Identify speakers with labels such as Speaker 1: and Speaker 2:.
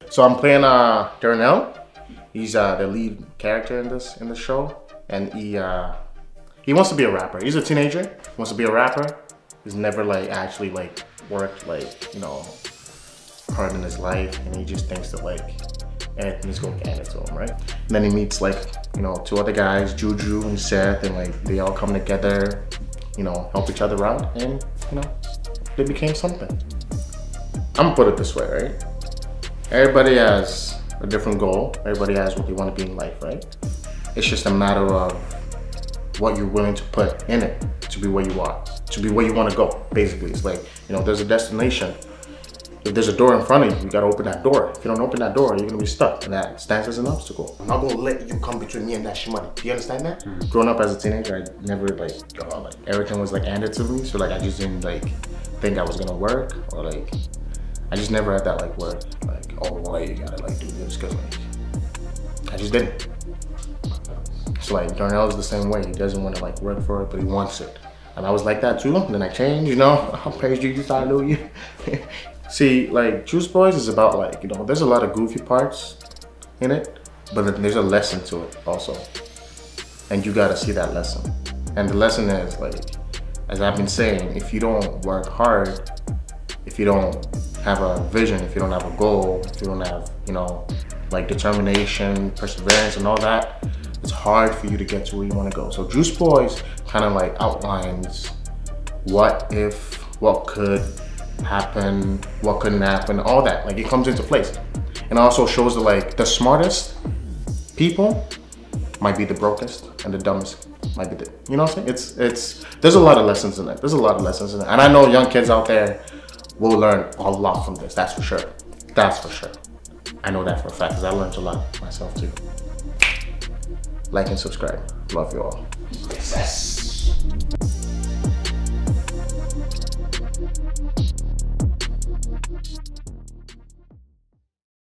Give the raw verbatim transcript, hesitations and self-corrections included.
Speaker 1: So I'm playing uh, Darnell. He's uh, the lead character in this in the show, and he uh, he wants to be a rapper. He's a teenager. He wants to be a rapper. He's never like actually like worked like you know hard in his life, and he just thinks that like anything's gonna get handed to him, right? And then he meets like you know two other guys, Juju and Seth, and like they all come together, you know, help each other out, and you know they became something. I'm gonna put it this way, right? Everybody has a different goal. Everybody has what they want to be in life, right? It's just a matter of what you're willing to put in it to be where you are, to be where you want to go. Basically, it's like you know, there's a destination. If there's a door in front of you, you gotta open that door. If you don't open that door, you're gonna be stuck, and that stands as an obstacle. I'm not gonna let you come between me and that money. Do you understand that? Mm. Growing up as a teenager, I never like, oh, like everything was like handed to me, so like I just didn't like think I was gonna work, or like I just never had that like word, like oh, well, you gotta like do this, cause like I just didn't. So like Darnell is the same way. He doesn't want to like work for it, but he wants it, and I was like that too. And then I changed, you know. Praise Jesus, hallelujah. See, like Juice Boys is about like, you know, there's a lot of goofy parts in it, but then there's a lesson to it also. And you gotta see that lesson. And the lesson is like, as I've been saying, if you don't work hard, if you don't have a vision, if you don't have a goal, if you don't have, you know, like determination, perseverance and all that, it's hard for you to get to where you wanna go. So Juice Boys kind of like outlines what if, what could, happen, what couldn't happen, all that. Like it comes into place. And also shows that like the smartest people might be the brokest, and the dumbest might be the, you know what I'm saying? It's, it's, there's a lot of lessons in it. There's a lot of lessons in it. And I know young kids out there will learn a lot from this, that's for sure. That's for sure. I know that for a fact, because I learned a lot myself too. Like and subscribe. Love you all. Yes.